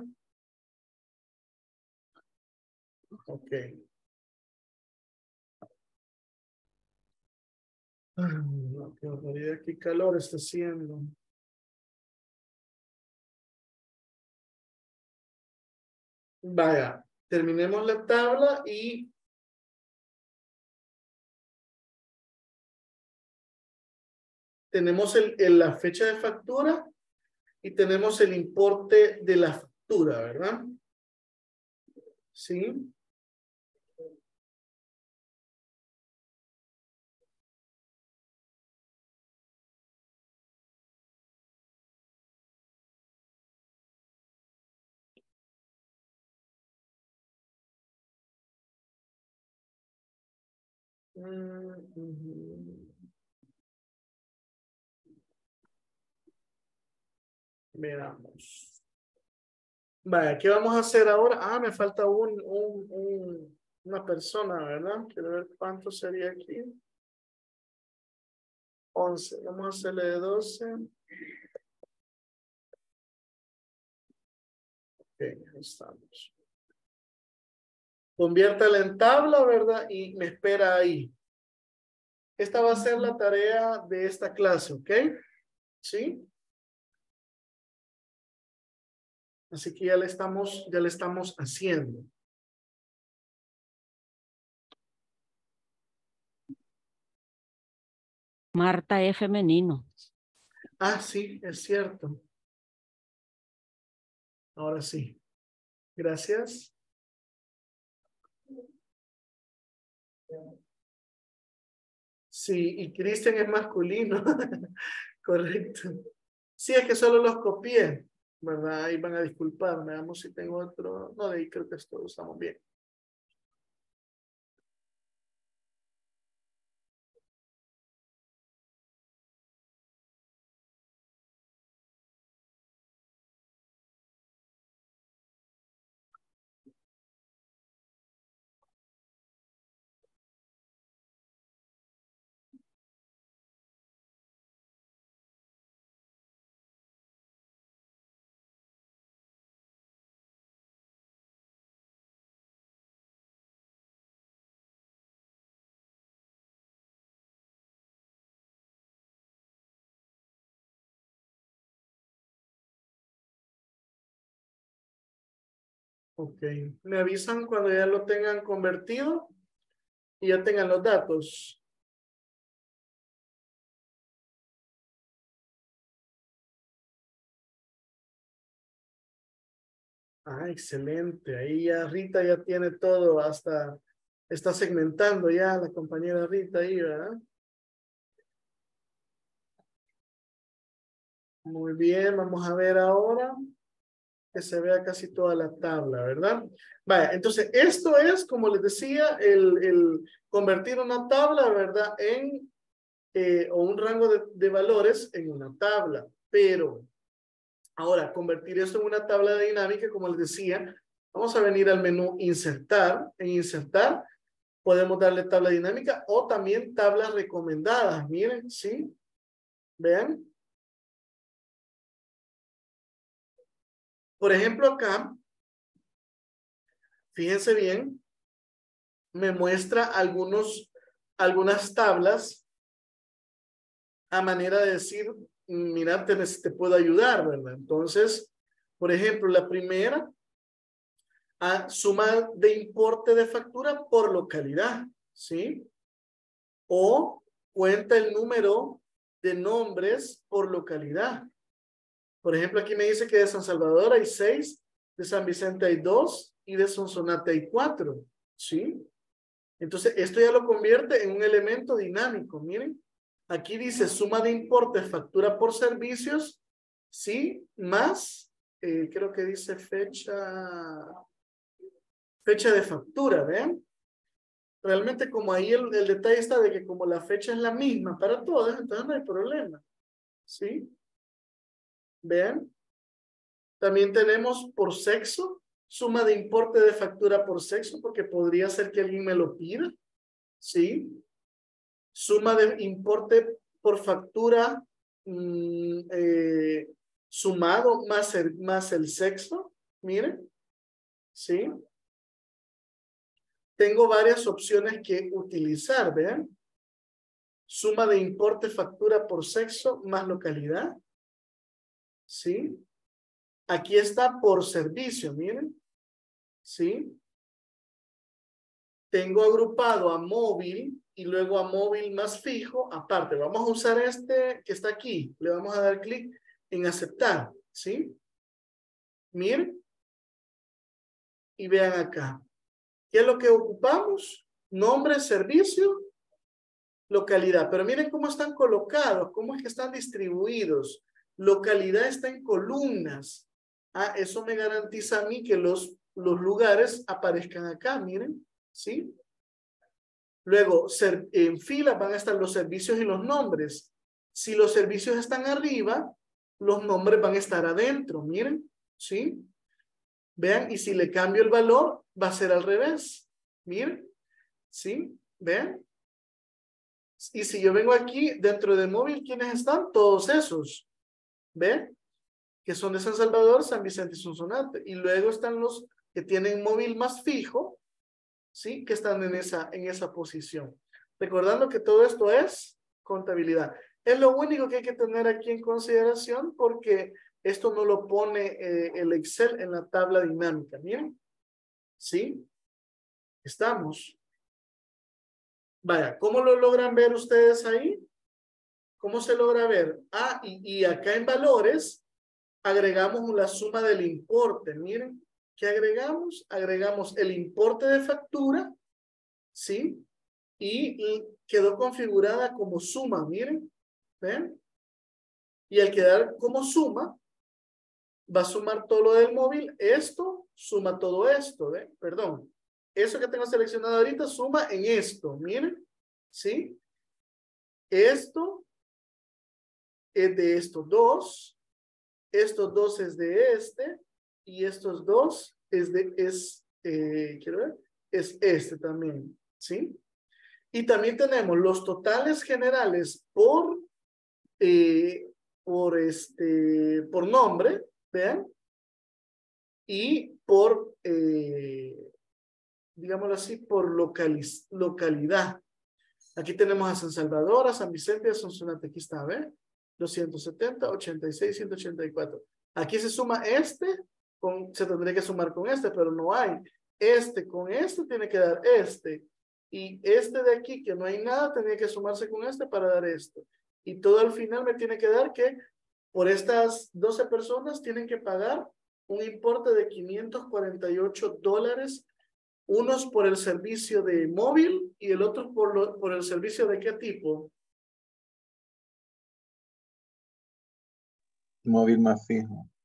Ok. Ah, no, qué barbaridad, qué calor está haciendo. Vaya, terminemos la tabla y tenemos el, el- la fecha de factura y tenemos el importe de la factura, ¿verdad? Sí. Mm, ujú. Veamos. Vaya, ¿qué vamos a hacer ahora? Ah, me falta un, un, un- una persona, ¿verdad? Quiero ver cuánto sería aquí. once. Vamos a hacerle de doce. Ok, ahí estamos. Conviértala en tabla, ¿verdad? Y me espera ahí. Esta va a ser la tarea de esta clase, ¿ok? ¿Sí? Así que ya le estamos, ya le estamos haciendo. Marta es femenino. Ah, sí, es cierto. Ahora sí. Gracias. Sí, y Cristian es masculino. Correcto. Sí, es que solo los copié, ¿verdad? Ahí van a disculparme. Veamos si tengo otro. No, de ahí creo que esto estamos bien. Ok. Me avisan cuando ya lo tengan convertido y ya tengan los datos. Ah, excelente. Ahí ya Rita ya tiene todo, hasta está segmentando ya la compañera Rita ahí, ¿verdad? Muy bien, vamos a ver ahora. que se vea casi toda la tabla, ¿verdad? Vaya, entonces esto es, como les decía, el, el convertir una tabla, ¿verdad? En, eh, o un rango de, de valores en una tabla. Pero, ahora, convertir esto en una tabla dinámica, como les decía, vamos a venir al menú insertar. En insertar, podemos darle tabla dinámica o también tablas recomendadas. Miren, ¿sí? Vean. Por ejemplo, acá, fíjense bien, me muestra algunos, algunas tablas a manera de decir, mira, te, te puedo ayudar, ¿verdad? Entonces, por ejemplo, la primera, a suma de importe de factura por localidad, ¿sí? O cuenta el número de nombres por localidad. Por ejemplo, aquí me dice que de San Salvador hay seis, de San Vicente hay dos y de Sonsonate hay cuatro, ¿sí? Entonces, esto ya lo convierte en un elemento dinámico. Miren, aquí dice suma de importe, factura por servicios, ¿sí? Más, eh, creo que dice fecha, fecha de factura, ¿ven? Realmente como ahí el, el detalle está de que como la fecha es la misma para todas, entonces no hay problema, ¿sí? ¿Ven? También tenemos por sexo, suma de importe de factura por sexo, porque podría ser que alguien me lo pida, ¿sí? Suma de importe por factura mmm, eh, sumado más el, más el sexo, miren, ¿sí? Tengo varias opciones que utilizar, vean. Suma de importe factura por sexo más localidad, ¿sí? Aquí está por servicio, miren, ¿sí? Tengo agrupado a móvil y luego a móvil más fijo aparte. Vamos a usar este que está aquí. Le vamos a dar clic en aceptar, ¿sí? Miren. Y vean acá. ¿Qué es lo que ocupamos? Nombre, servicio, localidad. Pero miren cómo están colocados, cómo es que están distribuidos. Localidad está en columnas. Ah, eso me garantiza a mí que los, los lugares aparezcan acá, miren, ¿sí? Luego, ser, en fila van a estar los servicios y los nombres. Si los servicios están arriba, los nombres van a estar adentro, miren, ¿sí? Vean, y si le cambio el valor, va a ser al revés. Miren, ¿sí? Vean. Y si yo vengo aquí, dentro de móvil, ¿quiénes están? Todos esos. ¿Ven? Que son de San Salvador, San Vicente y Sonsonate. Y luego están los que tienen móvil más fijo, ¿sí? Que están en esa, en esa posición. Recordando que todo esto es contabilidad. Es lo único que hay que tener aquí en consideración porque esto no lo pone eh, el Excel en la tabla dinámica. Miren. ¿Sí? Estamos. Vaya, ¿cómo lo logran ver ustedes ahí? ¿Cómo se logra ver? Ah, y, y acá en valores agregamos la suma del importe. Miren, ¿qué agregamos? Agregamos el importe de factura, ¿sí? Y, y quedó configurada como suma, miren. ¿Ven? Y al quedar como suma, va a sumar todo lo del móvil. Esto suma todo esto, ¿ven? Perdón. Eso que tengo seleccionado ahorita suma en esto, miren. ¿Sí? Esto es de estos dos. Estos dos es de este. Y estos dos es de, es, eh, quiero ver, es este también, ¿sí? Y también tenemos los totales generales por, eh, por este, por nombre, ¿vean? Y por, eh, digámoslo así, por localiz localidad. Aquí tenemos a San Salvador, a San Vicente y a Sonsonate. Aquí está, ¿ven? doscientos setenta, ochenta y seis, ciento ochenta y cuatro. Aquí se suma este, con, se tendría que sumar con este, pero no hay. Este con este tiene que dar este. Y este de aquí, que no hay nada, tendría que sumarse con este para dar esto. Y todo al final me tiene que dar que por estas doce personas tienen que pagar un importe de quinientos cuarenta y ocho dólares. Unos por el servicio de móvil y el otro por, lo, por el servicio de qué tipo. Móvil más fijo.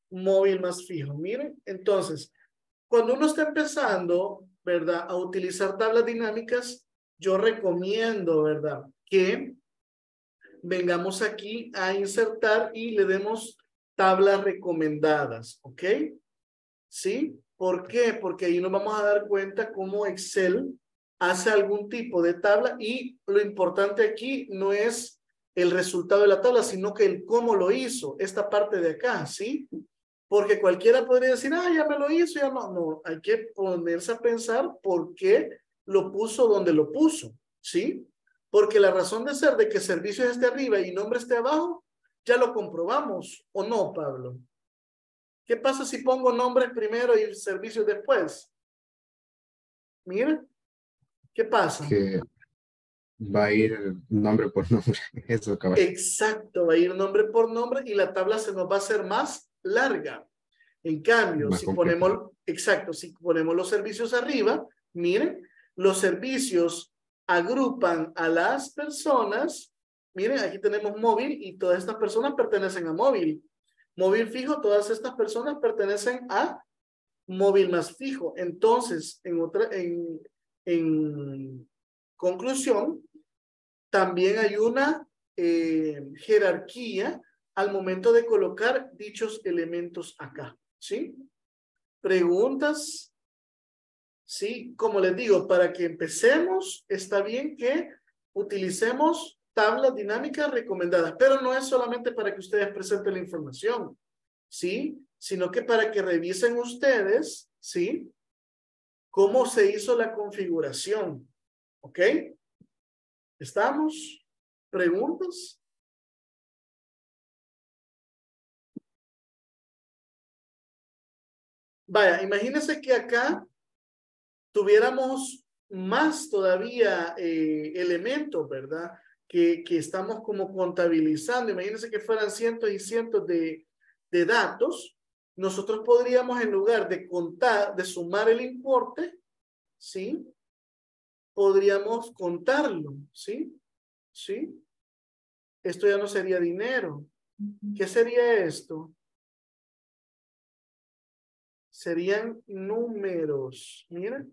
móvil más fijo. Miren, entonces, cuando uno está empezando, ¿verdad? A utilizar tablas dinámicas, yo recomiendo, ¿verdad? Que vengamos aquí a insertar y le demos tablas recomendadas, ¿ok? ¿Sí? ¿Por qué? Porque ahí nos vamos a dar cuenta cómo Excel hace algún tipo de tabla y lo importante aquí no es el resultado de la tabla, sino que el cómo lo hizo, esta parte de acá, ¿sí? Porque cualquiera podría decir, ah, ya me lo hizo, ya no. No, hay que ponerse a pensar por qué lo puso donde lo puso, ¿sí? Porque la razón de ser de que servicio esté arriba y nombre esté abajo, ya lo comprobamos, ¿o no, Pablo? ¿Qué pasa si pongo nombres primero y servicios después? Mira, ¿qué pasa? Que va a ir nombre por nombre. Eso, cabal. Exacto, va a ir nombre por nombre y la tabla se nos va a hacer más larga. En cambio, Más si complejo. ponemos, exacto, si ponemos los servicios arriba, miren, los servicios agrupan a las personas. Miren, aquí tenemos móvil y todas estas personas pertenecen a móvil. Móvil fijo, todas estas personas pertenecen a móvil más fijo. Entonces, en otra, en, en conclusión, también hay una eh, jerarquía al momento de colocar dichos elementos acá, ¿sí? Preguntas, ¿sí? Como les digo, para que empecemos, está bien que utilicemos tablas dinámicas recomendadas, pero no es solamente para que ustedes presenten la información, ¿sí? Sino que para que revisen ustedes, ¿sí? Cómo se hizo la configuración, ¿ok? ¿Estamos? ¿Preguntas? Vaya, imagínense que acá tuviéramos más todavía eh, elementos, ¿verdad? Que, que estamos como contabilizando. Imagínense que fueran cientos y cientos de, de datos. Nosotros podríamos, en lugar de contar, de sumar el importe, ¿sí? Podríamos contarlo, ¿sí? ¿Sí? Esto ya no sería dinero. ¿Qué sería esto? Serían números. Miren.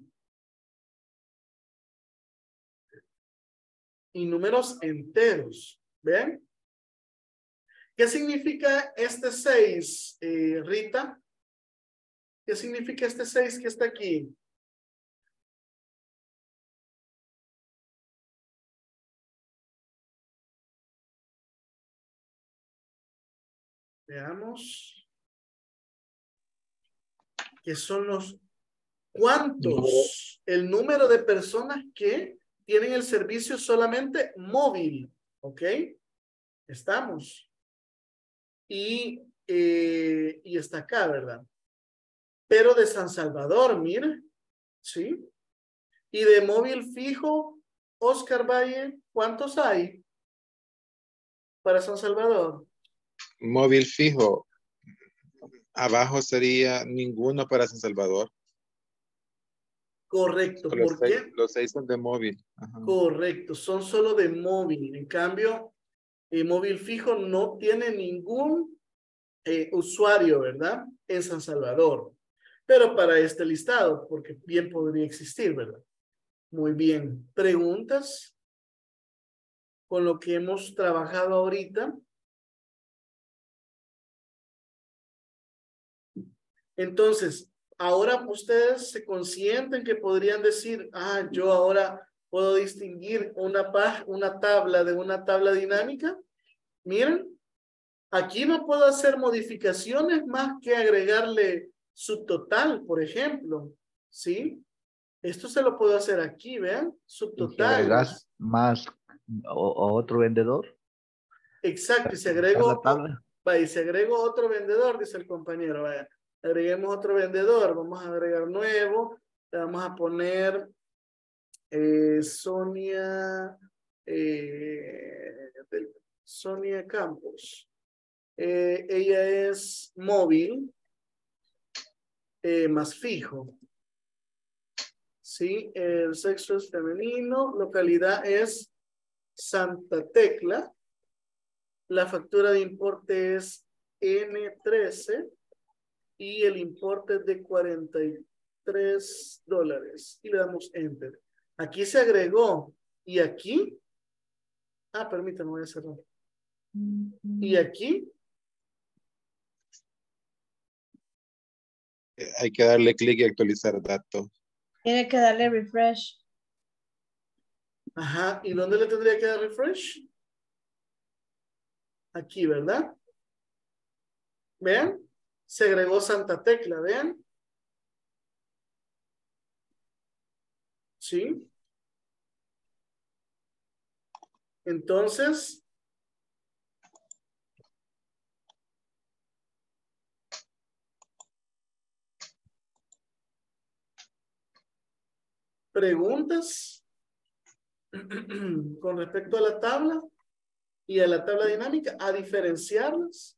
Y números enteros. ¿Ven? ¿Qué significa este seis, eh, Rita? ¿Qué significa este seis que está aquí? Veamos. ¿Qué son los cuántos? El número de personas que tienen el servicio solamente móvil. ¿Ok? Estamos. Y, eh, y está acá, ¿verdad? Pero de San Salvador, mira. ¿Sí? Y de móvil fijo, Oscar Valle, ¿cuántos hay para San Salvador? Móvil fijo. Abajo sería ninguno para San Salvador. Correcto. Los ¿Por seis, qué? los seis son de móvil. Ajá. Correcto. Son solo de móvil. En cambio, el móvil fijo no tiene ningún eh, usuario, ¿verdad? En San Salvador. Pero para este listado, porque bien podría existir, ¿verdad? Muy bien. ¿Preguntas con lo que hemos trabajado ahorita? Entonces, ahora ustedes se consienten que podrían decir, ah, yo ahora puedo distinguir una, una tabla de una tabla dinámica. Miren, aquí no puedo hacer modificaciones más que agregarle subtotal, por ejemplo. ¿Sí? Esto se lo puedo hacer aquí, vean, Y si agregas subtotales. más o, o otro vendedor. Exacto, y si La agrego, tabla. vaya, y si agrego otro vendedor, dice el compañero, vaya, agreguemos otro vendedor, vamos a agregar nuevo, le vamos a poner eh, Sonia, eh, Sonia Campos. Eh, ella es móvil, eh, más fijo. Sí, el sexo es femenino, localidad es Santa Tecla, la factura de importe es N trece, y el importe es de cuarenta y tres dólares y le damos enter. Aquí se agregó y aquí, ah, permítame, voy a cerrar. Y aquí, Hay que darle clic y actualizar datos. Tiene que darle refresh. ajá, ¿y dónde le tendría que dar refresh? Aquí, ¿verdad? ¿Vean? Se agregó Santa Tecla, ¿vean? ¿Sí? Entonces, preguntas con respecto a la tabla y a la tabla dinámica, a diferenciarlas.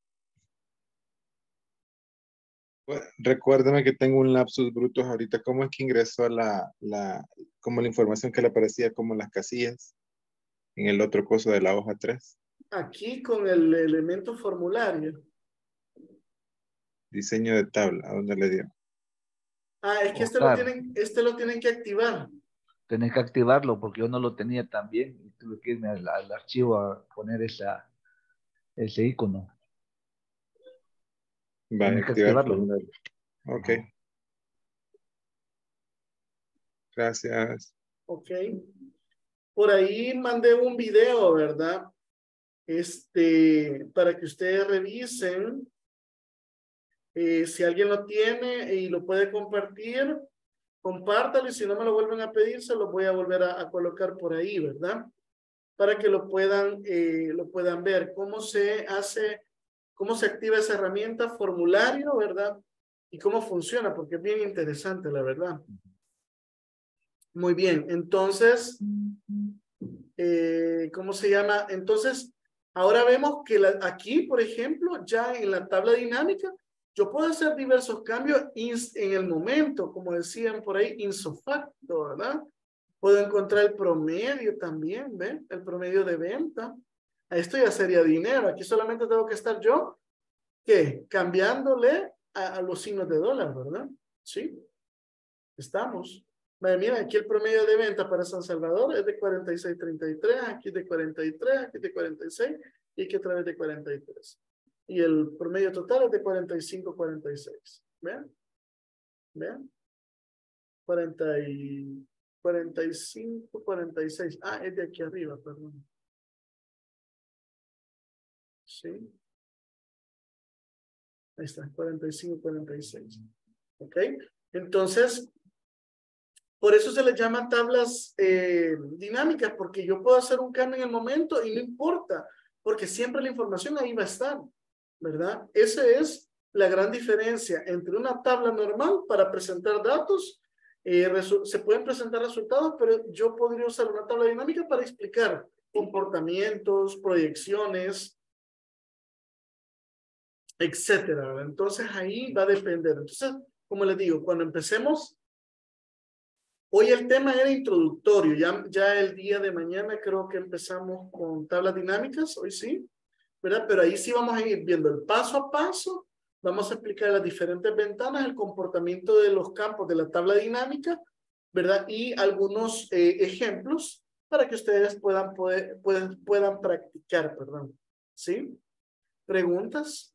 Bueno, recuérdame que tengo un lapsus brutus ahorita. ¿Cómo es que ingresó la, la, como la información que le aparecía como las casillas en el otro coso de la hoja tres? Aquí con el elemento formulario. Diseño de tabla, ¿a dónde le dio? Ah, es que este lo tienen, este lo tienen que activar. Tenés que activarlo porque yo no lo tenía tan bien y tuve que irme al, al archivo a poner esa, ese icono. Va a Tenés que activar. activarlo. Ok. Gracias. Ok. Por ahí mandé un video, ¿verdad? Este, para que ustedes revisen. Eh, si alguien lo tiene y lo puede compartir, compártalo y si no me lo vuelven a pedir, se lo voy a volver a, a colocar por ahí, ¿verdad? Para que lo puedan, eh, lo puedan ver. Cómo se hace, cómo se activa esa herramienta, formulario, ¿verdad? Y cómo funciona, porque es bien interesante, la verdad. Muy bien, entonces, eh, ¿cómo se llama? Entonces, ahora vemos que la, aquí, por ejemplo, ya en la tabla dinámica, yo puedo hacer diversos cambios en el momento, como decían por ahí, ipso facto, ¿verdad? Puedo encontrar el promedio también, ¿ven? El promedio de venta. A esto ya sería dinero. Aquí solamente tengo que estar yo, ¿qué? Cambiándole a, a los signos de dólar, ¿verdad? Sí. Estamos. Vaya, mira, aquí el promedio de venta para San Salvador es de cuarenta y seis treinta y tres, aquí de cuarenta y tres, aquí de cuarenta y seis y aquí otra vez de cuarenta y tres. Y el promedio total es de cuarenta y cinco cuarenta y seis. ¿Vean? ¿Vean? cuarenta y, cuarenta y cinco cuarenta y seis. Ah, es de aquí arriba, perdón. Sí. Ahí está, cuarenta y cinco cuarenta y seis. ¿Ok? Entonces, por eso se les llama tablas eh, dinámicas, porque yo puedo hacer un cambio en el momento y no importa, porque siempre la información ahí va a estar, ¿verdad? Esa es la gran diferencia entre una tabla normal para presentar datos. Eh, se pueden presentar resultados, pero yo podría usar una tabla dinámica para explicar comportamientos, proyecciones, etcétera, ¿verdad? Entonces ahí va a depender. Entonces, como les digo, cuando empecemos, hoy el tema era introductorio, ya, ya el día de mañana creo que empezamos con tablas dinámicas, hoy sí, ¿verdad? Pero ahí sí vamos a ir viendo el paso a paso, vamos a explicar las diferentes ventanas, el comportamiento de los campos de la tabla dinámica, ¿verdad? Y algunos eh, ejemplos para que ustedes puedan, poder, puedan, puedan practicar, perdón, ¿sí? ¿Preguntas?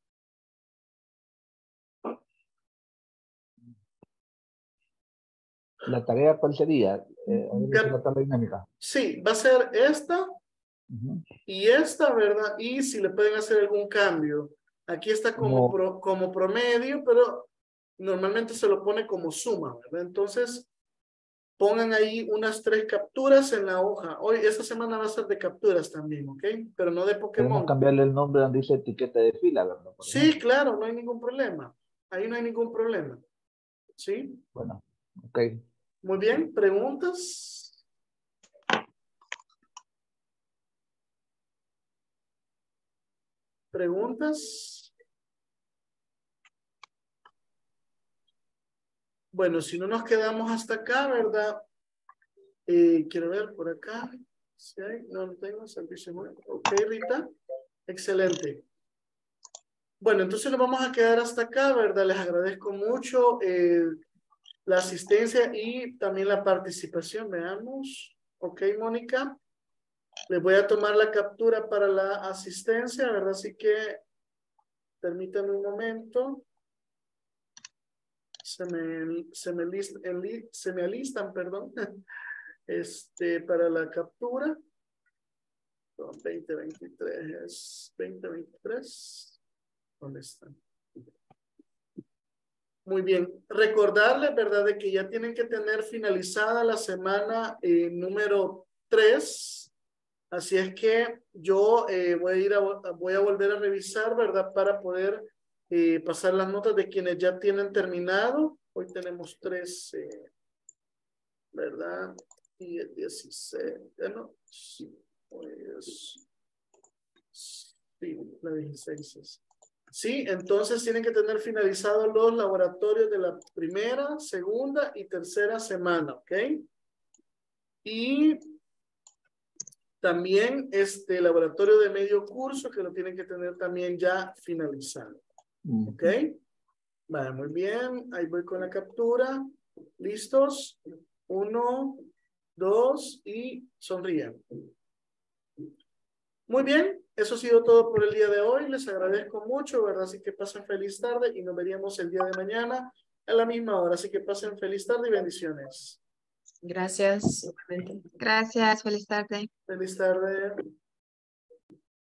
¿La tarea cuál sería? Eh, la tabla dinámica. Sí, va a ser esta uh-huh. y esta, ¿verdad? Y si le pueden hacer algún cambio. Aquí está como, como, pro, como promedio, pero normalmente se lo pone como suma, ¿verdad? Entonces, pongan ahí unas tres capturas en la hoja. Hoy, esta semana va a ser de capturas también, ¿ok? Pero no de Pokémon. Podemos cambiarle el nombre donde dice etiqueta de fila, ¿verdad? Por sí, ejemplo. Claro, no hay ningún problema. Ahí no hay ningún problema. ¿Sí? Bueno, ok. Muy bien, ¿preguntas? ¿Preguntas? Bueno, si no nos quedamos hasta acá, ¿verdad? Eh, quiero ver por acá. ¿Sí hay? No, no tengo servicio. Ok, Rita. Excelente. Bueno, entonces nos vamos a quedar hasta acá, ¿verdad? Les agradezco mucho eh, la asistencia y también la participación. Veamos. Ok, Mónica. Les voy a tomar la captura para la asistencia, ¿verdad? Así que permítanme un momento. Se me, se me, list, enli, se me alistan, perdón, este, para la captura. veinte veintitrés es veinte veintitrés. ¿Dónde están? Muy bien. Recordarles, ¿verdad? De que ya tienen que tener finalizada la semana eh, número tres. Así es que yo eh, voy a ir a, voy a volver a revisar, ¿verdad? Para poder eh, pasar las notas de quienes ya tienen terminado. Hoy tenemos tres, eh, ¿verdad? Y el dieciséis, ¿no? Sí, pues, sí, la dieciséis es. Sí, entonces tienen que tener finalizados los laboratorios de la primera, segunda y tercera semana, ¿ok? Y también este laboratorio de medio curso que lo tienen que tener también ya finalizado, ¿ok? Vale, muy bien, ahí voy con la captura. ¿Listos? Uno, dos y sonríen. Muy bien, eso ha sido todo por el día de hoy. Les agradezco mucho, ¿verdad? Así que pasen feliz tarde y nos veríamos el día de mañana a la misma hora. Así que pasen feliz tarde y bendiciones. Gracias. Gracias, feliz tarde. Feliz tarde.